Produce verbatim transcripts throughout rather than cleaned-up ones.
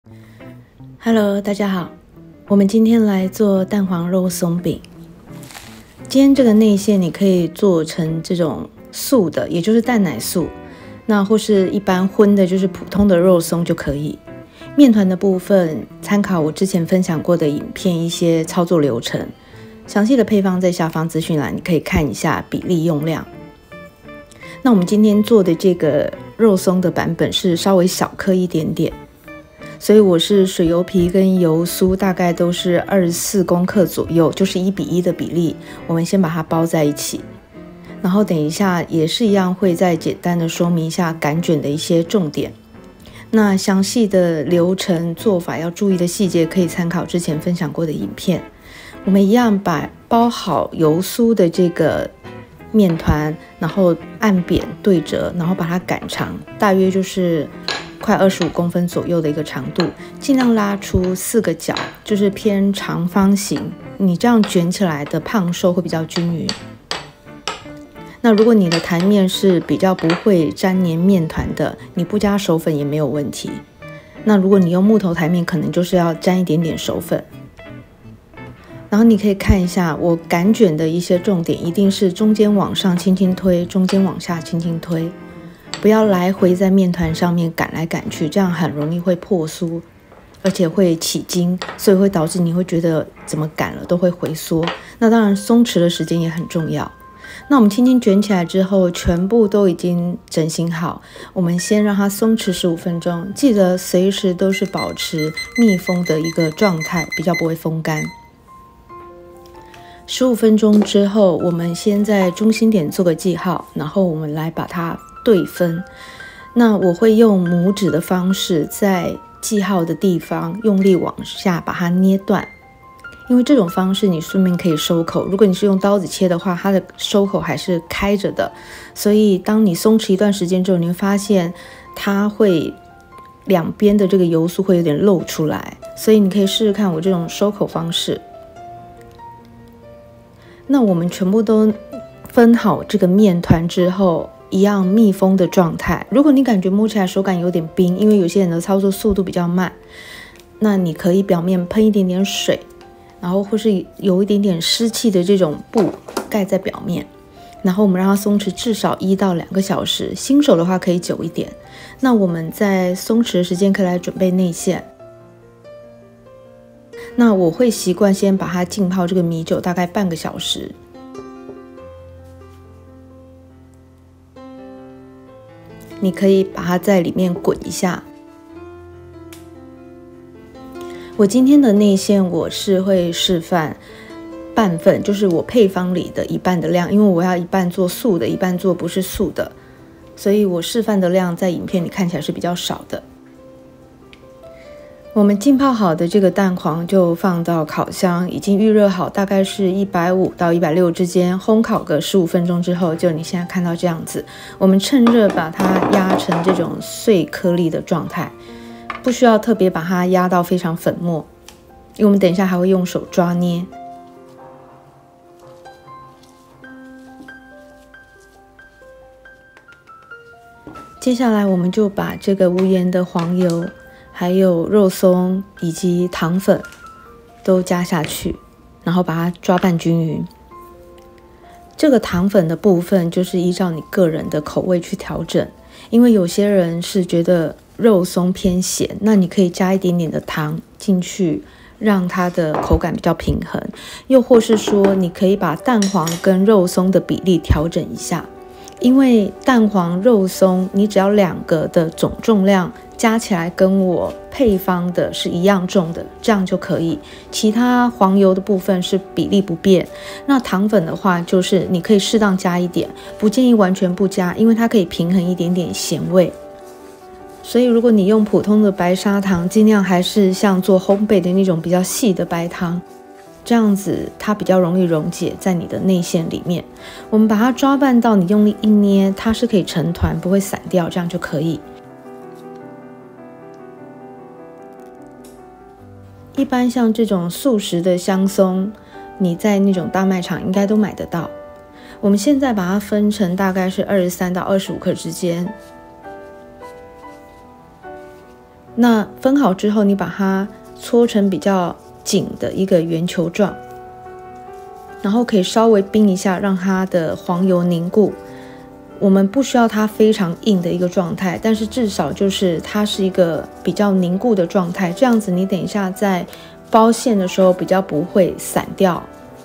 Hello， 大家好，我们今天来做蛋黄肉松饼。今天这个内馅你可以做成这种素的，也就是蛋奶素，那或是一般荤的，就是普通的肉松就可以。面团的部分参考我之前分享过的影片一些操作流程，详细的配方在下方资讯栏，你可以看一下比例用量。那我们今天做的这个肉松的版本是稍微小颗一点点，所以我是水油皮跟油酥大概都是二十四公克左右，就是一比一的比例。我们先把它包在一起，然后等一下也是一样会再简单的说明一下擀卷的一些重点。那详细的流程做法要注意的细节可以参考之前分享过的影片。我们一样把包好油酥的这个面团，然后按扁对折，然后把它擀长，大约就是快二十五公分左右的一个长度，尽量拉出四个角，就是偏长方形，你这样卷起来的胖瘦会比较均匀。那如果你的台面是比较不会粘黏面团的，你不加手粉也没有问题。那如果你用木头台面，可能就是要沾一点点手粉。然后你可以看一下我擀卷的一些重点，一定是中间往上轻轻推，中间往下轻轻推，不要来回在面团上面擀来擀去，这样很容易会破酥，而且会起筋，所以会导致你会觉得怎么擀了都会回缩。那当然松弛的时间也很重要。那我们轻轻卷起来之后，全部都已经整形好，我们先让它松弛十五分钟，记得随时都是保持密封的一个状态，比较不会风干。十五分钟之后，我们先在中心点做个记号，然后我们来把它对分。那我会用拇指的方式在记号的地方用力往下把它捏断，因为这种方式你顺便可以收口。如果你是用刀子切的话，它的收口还是开着的，所以当你松弛一段时间之后，你会发现它会两边的这个油酥会有点露出来，所以你可以试试看我这种收口方式。那我们全部都分好这个面团之后，一样密封的状态。如果你感觉摸起来手感有点冰，因为有些人的操作速度比较慢，那你可以表面喷一点点水，然后或是有一点点湿气的这种布盖在表面，然后我们让它松弛至少一到两个小时，新手的话可以久一点。那我们在松弛的时间可以来准备内馅。那我会习惯先把它浸泡这个米酒大概半个小时，你可以把它在里面滚一下。我今天的内馅我是会示范半份，就是我配方里的一半的量，因为我要一半做素的，一半做不是素的，所以我示范的量在影片里看起来是比较少的。我们浸泡好的这个蛋黄就放到烤箱，已经预热好，大概是一百五到一百六之间，烘烤个十五分钟之后，就你现在看到这样子。我们趁热把它压成这种碎颗粒的状态，不需要特别把它压到非常粉末，因为我们等一下还会用手抓捏。接下来我们就把这个无盐的黄油还有肉松以及糖粉都加下去，然后把它抓拌均匀。这个糖粉的部分就是依照你个人的口味去调整，因为有些人是觉得肉松偏咸，那你可以加一点点的糖进去，让它的口感比较平衡。又或是说你可以把蛋黄跟肉松的比例调整一下，因为蛋黄肉松你只要两个的总重量加起来跟我配方的是一样重的，这样就可以。其他黄油的部分是比例不变，那糖粉的话就是你可以适当加一点，不建议完全不加，因为它可以平衡一点点咸味。所以如果你用普通的白砂糖，尽量还是像做烘焙的那种比较细的白糖，这样子它比较容易溶解在你的内馅里面。我们把它抓拌到你用力一捏，它是可以成团不会散掉，这样就可以。一般像这种素食的香松，你在那种大卖场应该都买得到。我们现在把它分成大概是二十三到二十五克之间。 那分好之后，你把它搓成比较紧的一个圆球状，然后可以稍微冰一下，让它的黄油凝固。我们不需要它非常硬的一个状态，但是至少就是它是一个比较凝固的状态，这样子你等一下在包馅的时候比较不会散掉。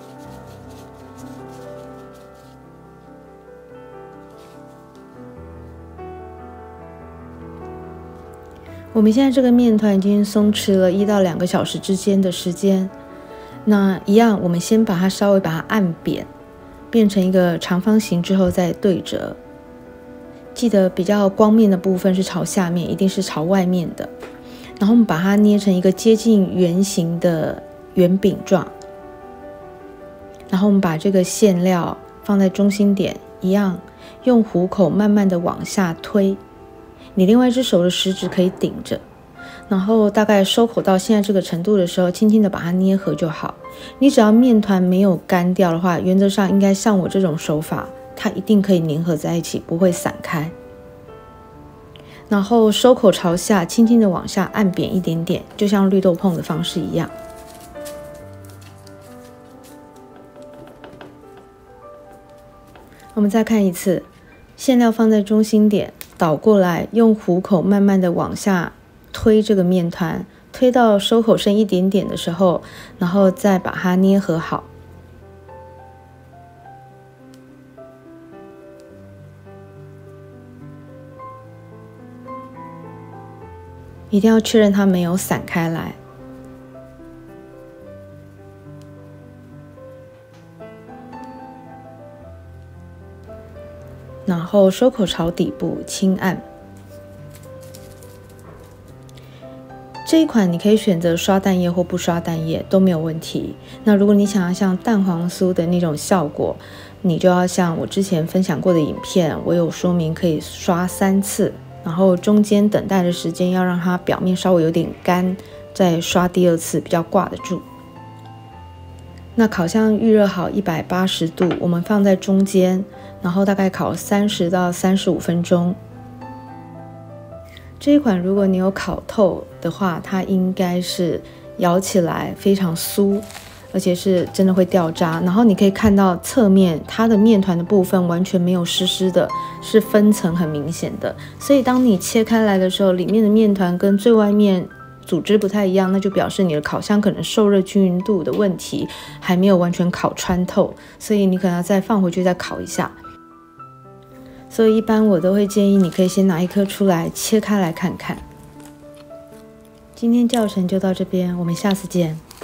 我们现在这个面团已经松弛了一到两个小时之间的时间，那一样，我们先把它稍微把它按扁，变成一个长方形之后再对折。记得比较光面的部分是朝下面，一定是朝外面的。然后我们把它捏成一个接近圆形的圆饼状。然后我们把这个馅料放在中心点，一样用虎口慢慢的往下推。你另外一只手的食指可以顶着，然后大概收口到现在这个程度的时候，轻轻的把它捏合就好。你只要面团没有干掉的话，原则上应该像我这种手法，它一定可以粘合在一起，不会散开。然后收口朝下，轻轻的往下按扁一点点，就像绿豆椪的方式一样。我们再看一次，馅料放在中心点，倒过来，用虎口慢慢的往下推这个面团，推到收口剩一点点的时候，然后再把它捏合好。一定要确认它没有散开来。然后收口朝底部轻按。这一款你可以选择刷蛋液或不刷蛋液都没有问题。那如果你想要像蛋黄酥的那种效果，你就要像我之前分享过的影片，我有说明可以刷三次，然后中间等待的时间要让它表面稍微有点干，再刷第二次比较挂得住。那烤箱预热好一百八十度，我们放在中间，然后大概烤三十到三十五分钟。这一款如果你有烤透的话，它应该是咬起来非常酥，而且是真的会掉渣。然后你可以看到侧面它的面团的部分完全没有湿湿的，是分层很明显的。所以当你切开来的时候，里面的面团跟最外面组织不太一样，那就表示你的烤箱可能受热均匀度的问题还没有完全烤穿透，所以你可能要再放回去再烤一下。所以一般我都会建议你可以先拿一颗出来切开来看看。今天教程就到这边，我们下次见。